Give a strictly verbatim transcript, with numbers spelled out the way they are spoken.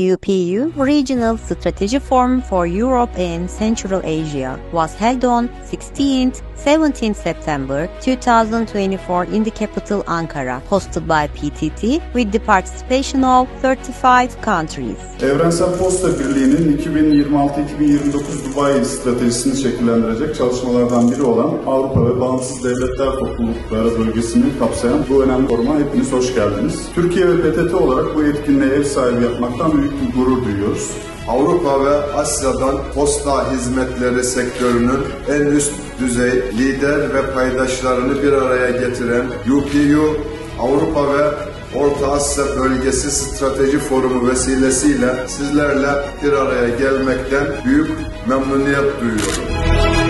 U P U Regional Strategy Forum for Europe and Central Asia was held on sixteenth to seventeenth September two thousand twenty-four in the capital Ankara, hosted by P T T with the participation of thirty-five countries. Evrensel Posta Birliği'nin iki bin yirmi altı iki bin yirmi dokuz Dubai stratejisini şekillendirecek çalışmalardan biri olan Avrupa ve Bağımsız Devletler Toplulukları bölgesini kapsayan bu önemli foruma hepiniz hoş geldiniz. Türkiye ve P T T olarak bu etkinliğe ev sahibi yapmaktan büyük bir gurur duyuyoruz. Avrupa ve Asya'dan posta hizmetleri sektörünün en üst düzey lider ve paydaşlarını bir araya getiren U P U, Avrupa ve Orta Asya Bölgesi Strateji Forumu vesilesiyle sizlerle bir araya gelmekten büyük memnuniyet duyuyorum.